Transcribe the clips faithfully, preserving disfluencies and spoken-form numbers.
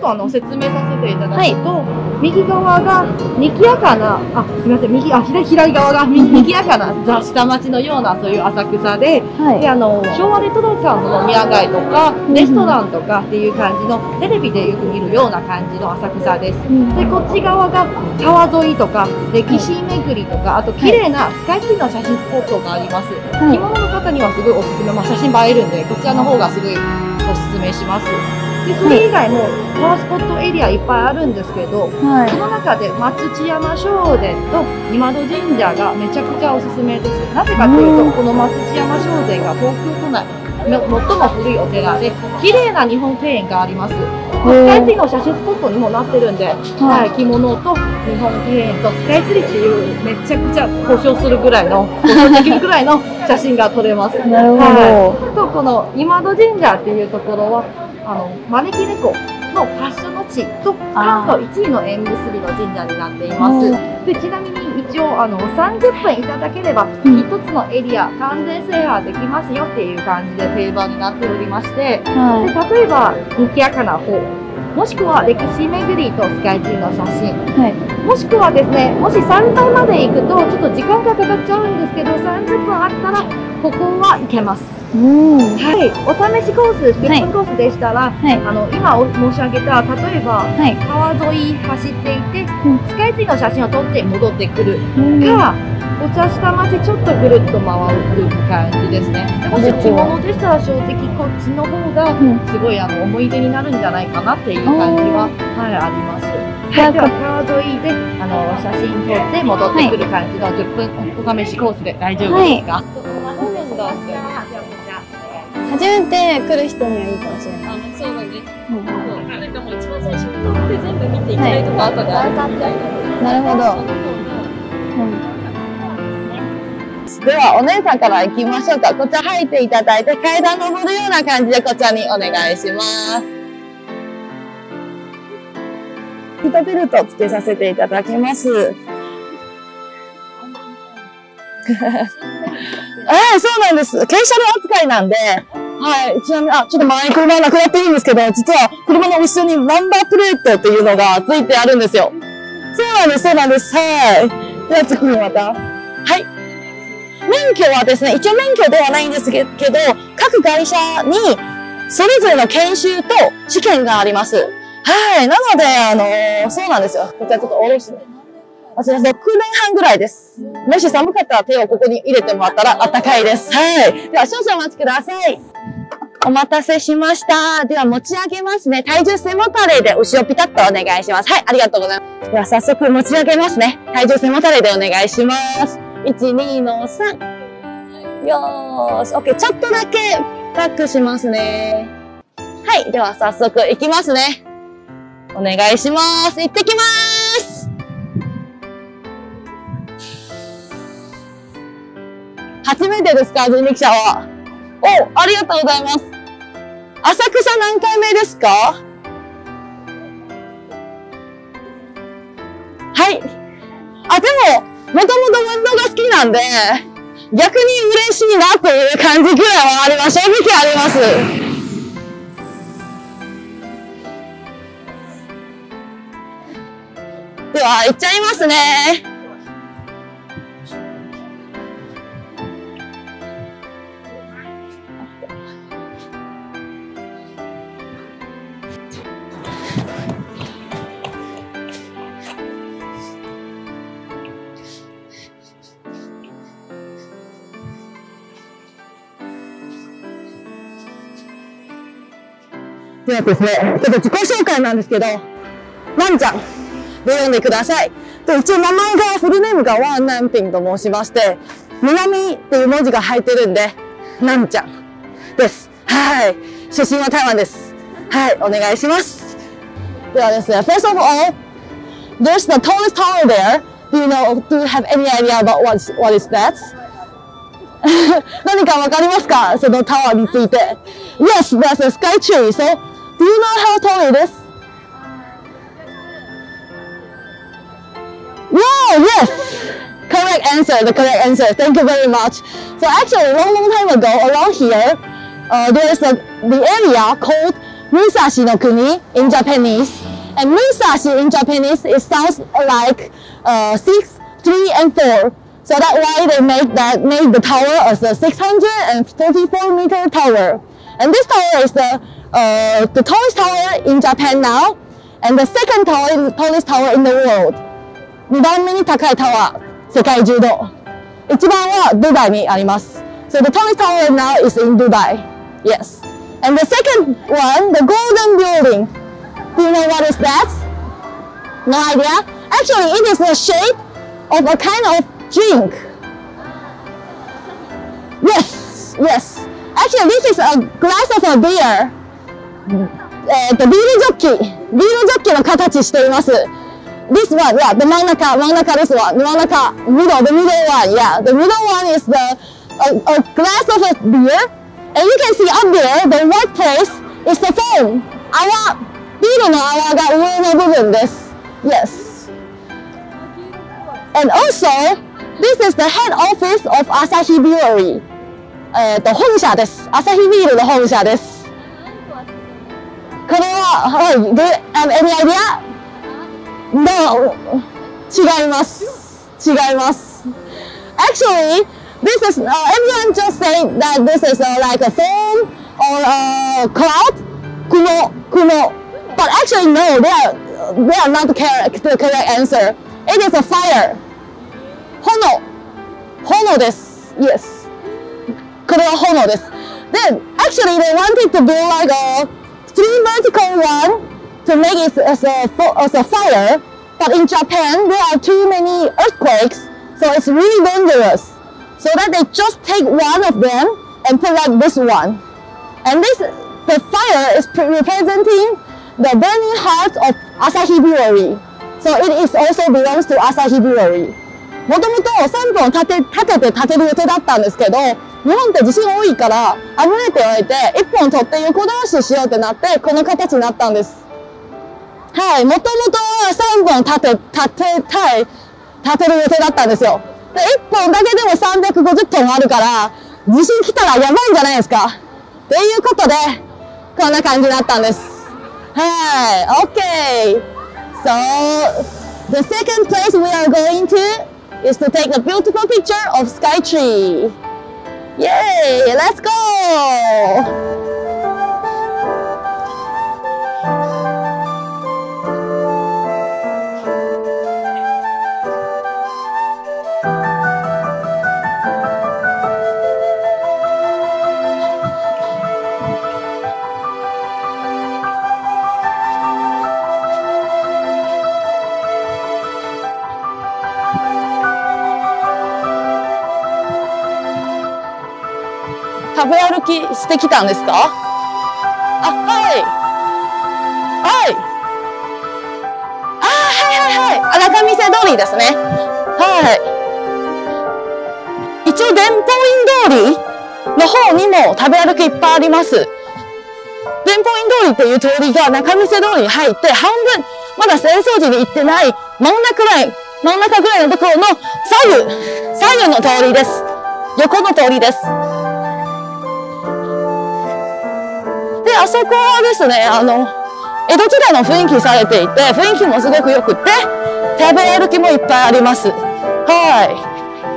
とあの説明させていただくと、はい、右側が賑やかな、あ、すみません、右、あ、左、左側が賑やかなザ下町のようなそういう浅草で、はい、で、あの、昭和レトロ感の飲み屋街とか、レストランとかっていう感じの、テレビでよく見るような感じの浅草です。うん、で、こっち側が川沿いとか、歴史巡りとか、あと綺麗なスカイツリーの写真スポットがあります。はい、着物の方にはすごいおすすめ、まあ、写真映えるんで、こちらの方がすごいおすすめします。でそれ以外もパワースポットエリアいっぱいあるんですけど、はい、その中で松千山正殿と今戸神社がめちゃくちゃおすすめです。なぜかというと、この松千山正殿が東京都内最も古いお寺で綺麗な日本庭園があります。スカイツリーの写真スポットにもなってるんで、はい、着物と日本庭園とスカイツリーっていうめちゃくちゃ保証するぐらいの保証できるぐらいの写真が撮れます。なるほど。はい、とこの今戸神社っていうところはあの招き猫の発祥の地と関東いちいの縁結びの神社になっています。でちなみに一応あのさんじゅっぷんいただければひとつのエリア完全制覇できますよっていう感じで定番になっておりまして、はい、で例えば賑やかな方、もしくは歴史巡りとスカイツリーの写真、はい、もしくはですね、もしさんかいまで行くとちょっと時間がかかっちゃうんですけど、さんじゅっぷんあったらここは行けます。うん、はい、お試しコース、じゅっぷんコースでしたら、はい、あの今申し上げた例えば、はい、川沿い走っていて、うん、スカイツリーの写真を撮って戻ってくる、うん、かお茶下町ちょっとぐるっと回る感じですね。もし着物でしたら正直こっちの方がすごいあの思い出になるんじゃないかなっていう感じは、はい、あります。はい、では川沿いであの写真撮って戻ってくる感じのじゅっぷんお試しコースで大丈夫ですか？はい、 初めて来る人にはいいかもしれない。 あ、そうだね。うん、なんかもう一番最初に乗って全部見ていきたいとか後であるみたいな。 なるほど。 ではお姉さんから行きましょうか。こちら入っていただいて階段登るような感じでこちらにお願いします。シートベルトつけさせていただきます。ああ、そうなんです。軽車両扱いなんで、はい。ちなみに、あ、ちょっと前に車なくなっているんですけど、実は車の後ろにナンバープレートっていうのがついてあるんですよ。そうなんです、そうなんです。はい。では次にまた。はい。免許はですね、一応免許ではないんですけど、各会社にそれぞれの研修と試験があります。はい。なので、あのー、そうなんですよ。こちらちょっと下ろして。あちらろくねんはんぐらいです。もし寒かったら手をここに入れてもらったらあったかいです。はい。では少々お待ちください。お待たせしました。では持ち上げますね。体重背もたれで後ろピタッとお願いします。はい。ありがとうございます。では早速持ち上げますね。体重背もたれでお願いします。いち、にのさん。よーし。OK。ちょっとだけバックしますね。はい。では早速行きますね。お願いします。行ってきます。初めてですか、人力車は。お、ありがとうございます。浅草何回目ですか？はい。あ、でも、もともと運動が好きなんで、逆に嬉しいなという感じぐらいはあります。正直あります。では、行っちゃいますね。ではですね、ちょっと自己紹介なんですけど、なんちゃんで読んでください。で、一応名前が、フルネームがワンナンピンと申しまして、南っていう文字が入ってるんで、なんちゃんです。はい。出身は台湾です。はい、お願いします。ではですね、first of all, there's the tallest tower there. Do you know, do you have any idea about what, what is that? 何かわかりますか？そのタワーについて。Yes, there's a sky tree. So, do you know how tall it is? Wow, yes! Correct answer, the correct answer. Thank you very much. So actually, a long, long time ago, around here, uh, there's a, the area called Musashi no Kuni in Japanese. And Musashi in Japanese, it sounds like uh, six, three, and four. So that's why they make that make the tower as a six hundred thirty-four meter tower. And this tower is the uh, the tallest tower in Japan now, and the second tower is the tallest tower in the world. にばんめに高いタワー、世界中の。一番はドバイにあります。So the tallest tower now is in Dubai. Yes. And the second one, the Golden Building. Do you know what is that? No idea? Actually, it is the shape of a kind of drink. Yes, yes. Actually, this is a glass of a beer. えっと、ビールジョッキ。ビールジョッキの形しています。This one, yeah, the 真ん中、真ん中ですわ。真ん中、middle, the middle one, yeah. The middle one is the, a, a glass of a beer. And you can see up there, the white place is the foam. 泡、ビールの泡が上の部分です。Yes. And also, this is the head office of Asahi Brewery. えっと、本社です。アサヒビールの本社です。これは、はい、do um, any idea? No. 違います。違います。Actually, this is, uh, everyone just say that this is uh, like a foam or a cloud. 雲、雲. But actually, no, they are, they are not the correct, the correct answer. It is a fire. 炎。炎です。Yes. これは炎です。Then, actually, they wanted to build like a three vertical one to make it as a, as a fire. But in Japan, there are too many earthquakes, so it's really dangerous. So that they just take one of them and put like this one. And this, the fire is representing the burning heart of Asahi Brewery. So it is also belongs to Asahi Brewery. もともとさんぼん立て、立てて建てる予定だったんですけど、日本って地震多いから危ないって言われて、いっぽん取って横倒ししようってなって、この形になったんです。はい、もともとはさんぼん立て、立てたい、立てる予定だったんですよ。で、いっぽんだけでもさんびゃくごじゅっトンあるから、地震来たらやばいんじゃないですか。っていうことで、こんな感じになったんです。はい、OK! So, the second place we are going to is to take a beautiful picture of Skytree. Yay! Let's go! 食べ歩きしてきたんですか？あ、はい。はい。あ、はいはいはい。あ、仲見世通りですね。はい。一応、伝法院通りの方にも食べ歩きいっぱいあります。伝法院通りっていう通りが仲見世通りに入って、半分、まだ浅草寺に行ってない、真ん中くらい、真ん中くらいのところの左右、左右の通りです。横の通りです。で、あそこはですね、あの、江戸時代の雰囲気されていて、雰囲気もすごく良くて、食べ歩きもいっぱいあります。はい。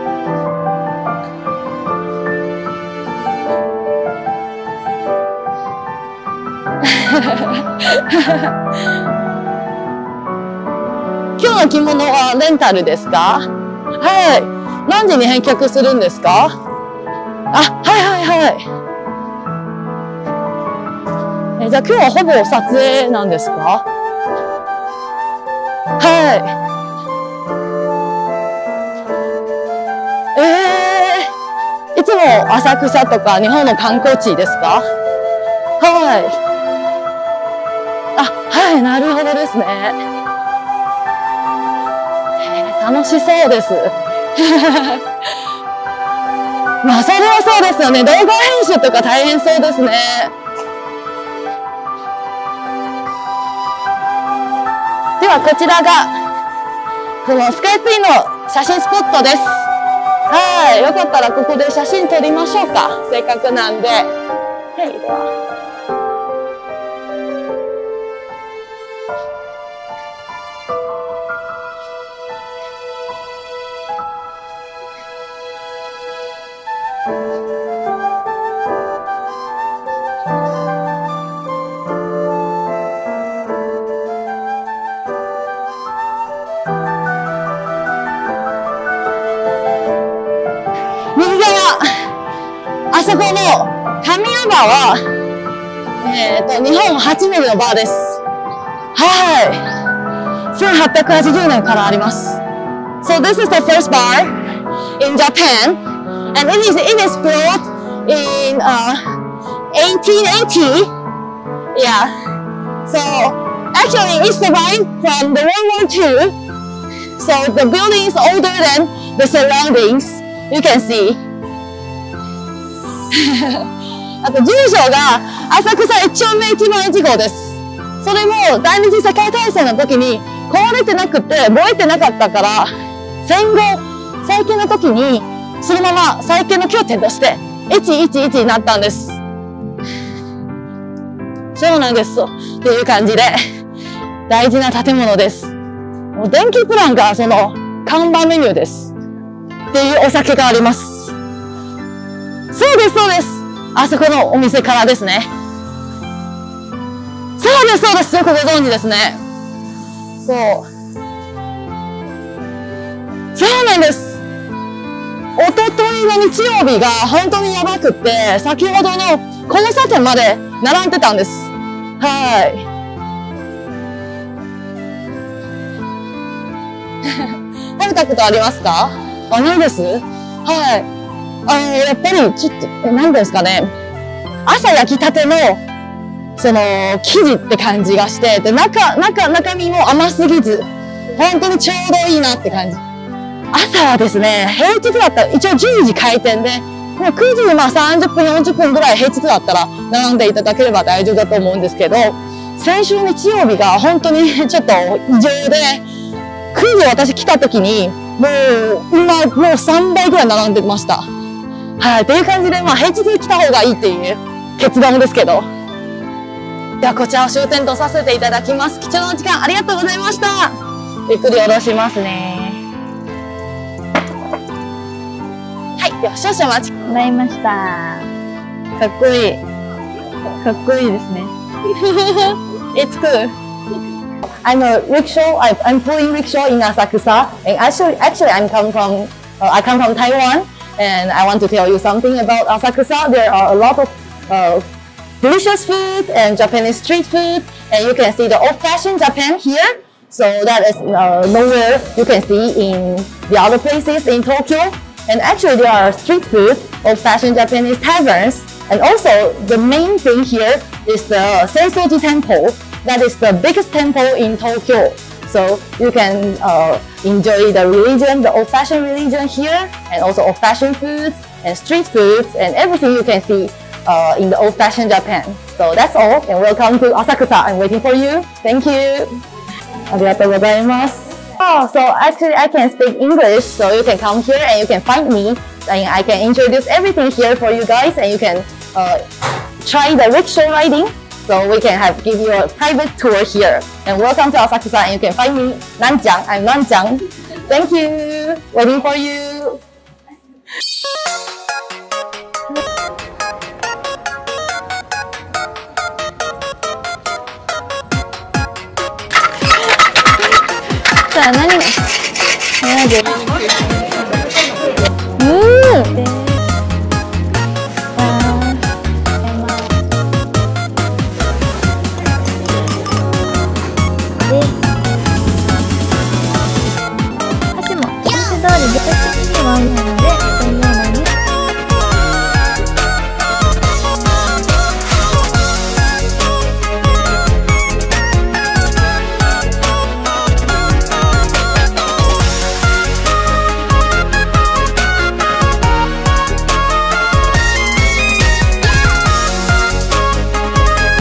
今日の着物はレンタルですか？はい。何時に返却するんですか？あ、はいはいはい。え、じゃあ今日はほぼ撮影なんですか？はい。えー、いつも浅草とか日本の観光地ですか？はい。あ、はい、なるほどですね。えー、楽しそうです。まあ、それはそうですよね。動画編集とか大変そうですね。では、こちらが、このスカイツリーの写真スポットです。はい。よかったらここで写真撮りましょうか。せっかくなんで。はい。では。 右側、あそこの神谷バーは、えっと、日本初めてのバーです。はい。せんはっぴゃくはちじゅうねんからあります。So this is the first bar in Japan, and it is, it is built in uh, eighteen eighty. Yeah. So actually it survived from the World War Two. So the building is older than the surroundings. You can see. あと住所が浅草一丁目一番一号です。それも第二次世界大戦の時に壊れてなくて燃えてなかったから、戦後再建の時にそのまま再建の拠点としていちいちいちになったんです。そうなんです。っていう感じで大事な建物です。もう電気プランがその看板メニューです。っていうお酒があります。そうです、そうです。あそこのお店からですね。そうです、そうです。よくご存知ですね。そう。そうなんです。おとといの日曜日が本当にやばくって、先ほどの交差点まで並んでたんです。はい。食べたことありますか？あ、ないです。はい。あの、やっぱり、ちょっと、え、何ですかね。朝焼きたての、その、生地って感じがして、で、中、中、中身も甘すぎず、本当にちょうどいいなって感じ。朝はですね、平日だったら、一応じゅうじ開店で、もうくじにまあさんじゅっぷん、よんじゅっぷんぐらい平日だったら、並んでいただければ大丈夫だと思うんですけど、先週日曜日が本当にちょっと異常で、くじ私来た時に、もう、今、もうさんばいぐらい並んでました。はい。っていう感じで、まあ、平日に来た方がいいっていう結論ですけど。では、こちらを終点とさせていただきます。貴重な時間ありがとうございました。ゆっくり下ろしますね。はい。では、少々お待ち。 もらいました。 かっこいい。 かっこいいですね。 It's cool. I'm a rickshaw. I, I'm pulling rickshaw in Asakusa, and actually, actually, I'm come from. Uh, I come from Taiwan, and I want to tell you something about Asakusa. There are a lot of uh, delicious food and Japanese street food, and you can see the old-fashioned Japan here. So that is uh, nowhere you can see in the other places in Tokyo. And actually, there are street food, old-fashioned Japanese taverns, and also the main thing here is the Sensoji Temple. That is the biggest temple in Tokyo. So you can uh, enjoy the religion, the old-fashioned religion here, and also old-fashioned foods and street foods and everything you can see uh, in the old-fashioned Japan. So that's all, and welcome to Asakusa. I'm waiting for you. Thank you. ありがとうございます。Oh, so actually I can speak English, so you can come here and you can find me, and I can introduce everything here for you guys, and you can uh, try the rickshaw riding. So we can have give you a private tour here. And welcome to Asakusa, and you can find me, Nanjang. I'm Nanjang. Thank you. Waiting for you. さあ何が部屋で